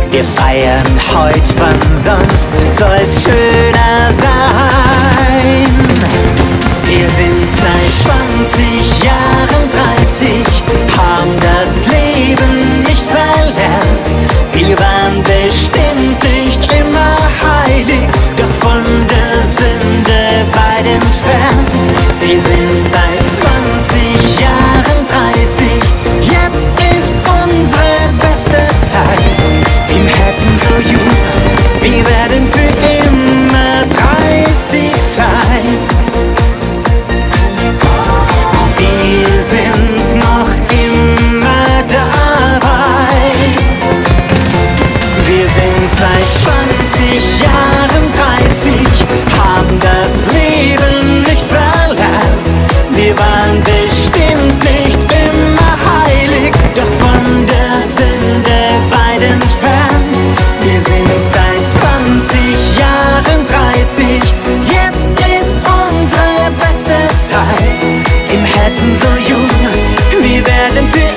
Wir feiern heut, wann sonst soll's schöner sein. Wir sind seit 20 Jahren 30, haben das Leben nicht verlernt. Wir waren bestimmt nicht immer heilig, doch von der Sünde weit entfernt. Wir sind seit 20 Jahren 30, jetzt ist unsere beste Zeit. Im Herzen so jung, wir werden für immer 30 sein. Wir sind noch immer dabei. Wir sind seit 20 Jahren 30, haben das Leben nicht verlernt. Wir waren bestimmt nicht immer heilig, doch von der Sünde weit entfernt. Wir sind seit 20 Jahren 30, jetzt ist unsere beste Zeit. Im Herzen so jung, wir werden für